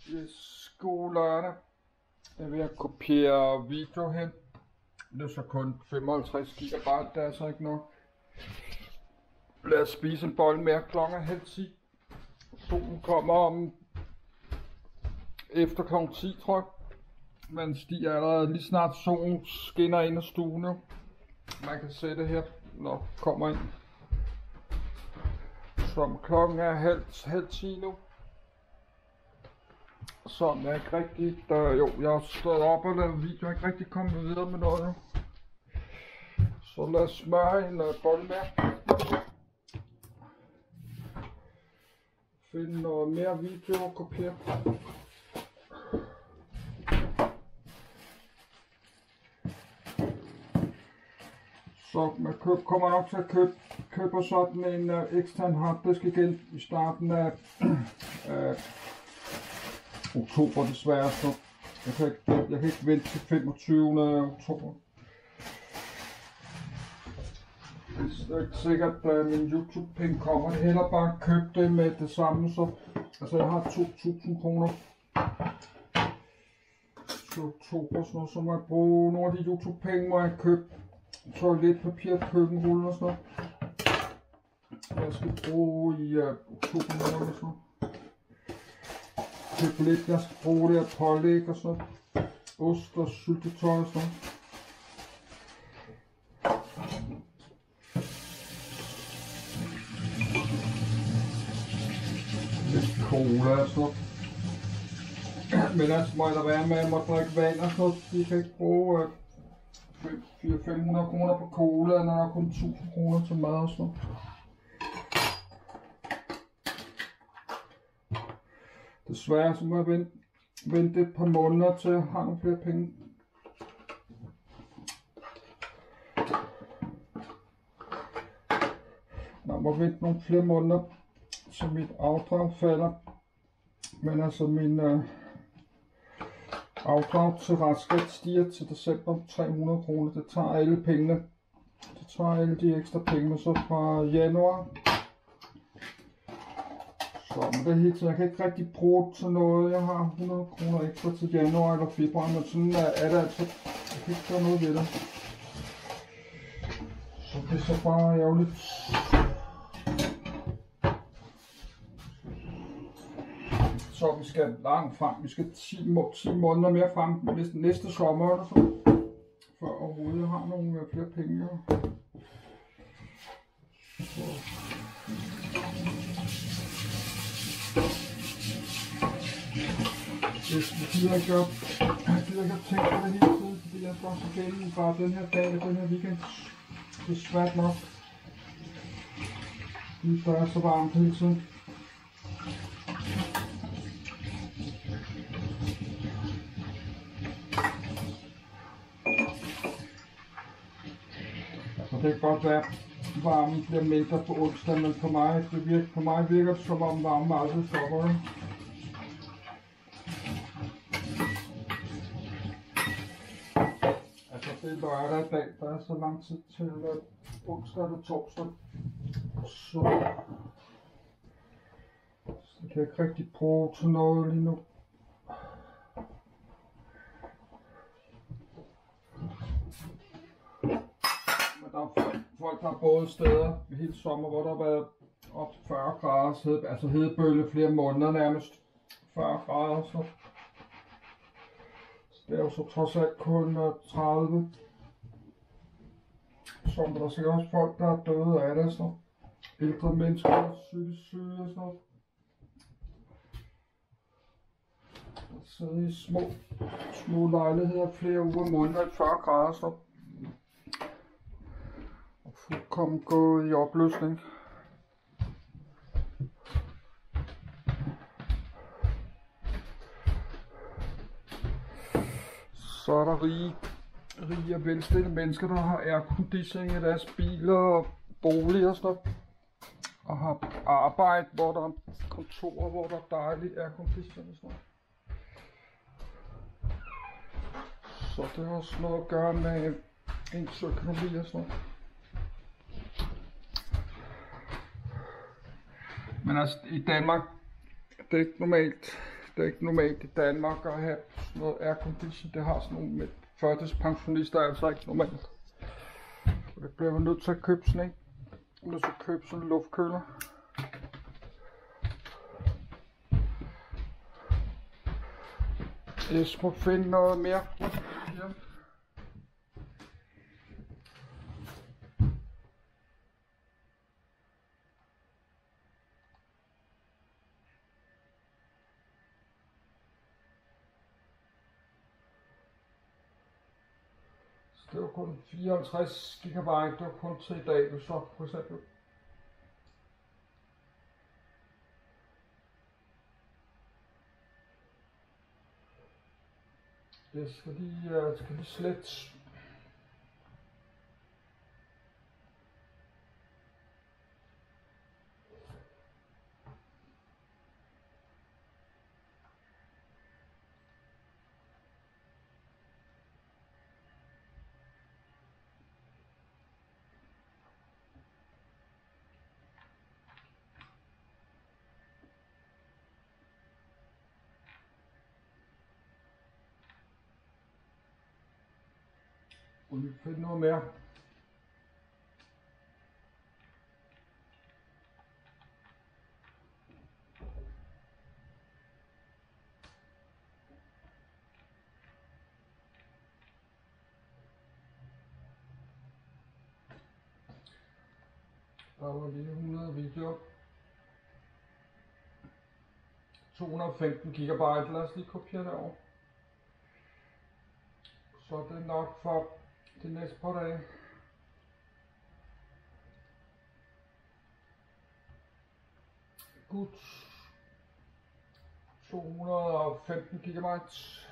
God lørdag. Jeg er ved at kopiere video hen. Det er så kun 55 GB, det er så ikke nok. Lad os spise en bolle mere klokken 9:30. Solen kommer om efter klokken 10, tror jeg. Men de er allerede lige snart solen skinner ind i stuen. Man kan se det her, når kommer ind. Som klokken er 9:30 nu. Så jeg er ikke rigtig, jeg har stået op og lavet video, jeg er ikke rigtig kommet videre med noget nu. Så lad os smøre en bolle mere. Finde noget mere video og kopiere. Så man kommer nok til at købe sådan en ekstern harddisk igen i starten af oktober desværre, så jeg kan ikke vente til 25. oktober. Det er ikke sikkert, at min YouTube-penge kommer. Jeg heller bare købe det med det samme, så altså jeg har 2.000 kroner til oktober, så må jeg bruge nogle af de YouTube-penge, må jeg købe toiletpapir, køkkenrulle og sådan noget. Jeg skal bruge i oktober måned og sådan noget. Købe lidt, jeg skal bruge det af pålæg og sådan noget. Ost og syltetøj og sådan noget. Lidt cola og sådan noget. Men altså må jeg da være med, at jeg må drikke vand og sådan noget. Vi kan ikke bruge 400-500 kroner på cola, når der er kun 1000 kroner til mad og sådan noget. Desværre så må jeg vente et par måneder til jeg har nogle flere penge. Jeg må vente nogle flere måneder, så mit afdrag falder. Men altså min afdrag til restskat stiger til december 300 kroner. Det tager alle pengene. Det tager alle de ekstra penge så fra januar. Så men det er helt, jeg kan ikke rigtig bruge det til noget. Jeg har 100 kroner ekstra til januar eller februar, men sådan er det altså. Jeg kan ikke gøre noget ved det. Så det er så bare ærgerligt. Så vi skal langt frem. Vi skal 10 måneder mere frem næste sommer eller så. For overhovedet jeg har nogle flere penge. Så. Jeg gider ikke at tænke på det hele tiden, fordi jeg står så gælden bare den her dag og den her weekend. Det er svært nok. Det er så varmt hele tiden. Så det kan godt være, at varmen bliver mindre på onsdag, men på mig virker det som om varmen aldrig stopper. Det er lørdag i dag, der er så lang tid til onsdag eller torsdag, så det kan jeg ikke rigtig bruge til noget lige nu. Men der er folk, der har boet steder hele sommer, hvor der har været op til 40 grader, altså hedebølge flere måneder nærmest, 40 grader så. Det er jo så trods alt kun 30. Så der er sikkert også folk, der er døde af det, så ældre mennesker, psykisk syge og sådan noget. Der sidder i små lejligheder flere uger om måneden, 40 grader så. Og fuldkommen gået i opløsning. Så er der rige og velstillede mennesker, der har airconditioning i deres biler og boliger og sådan noget. Og har arbejde, hvor der er kontorer, hvor der er dejlig airconditioning og sådan noget. Så det har også noget at gøre med ens økonomi og sådan noget. Men altså i Danmark, det er ikke normalt Det er ikke normalt i Danmark at have sådan noget aircondition. Det har sådan nogle med førtidspensionister, er altså ikke normalt. Så det bliver man nødt til at købe sådan en. Man er nødt til at købe sådan en luftkøler. Jeg må finde noget mere. Ja. Det var kun 54 GB, det var kun til i dag, så for eksempel. Jeg skal lige slette. Og vi finder noget mere. Der var lige 100 videoer. 215 GB. Lad os lige kopiere det over. Så er det nok for de næste par dage. Godt. 215 GB.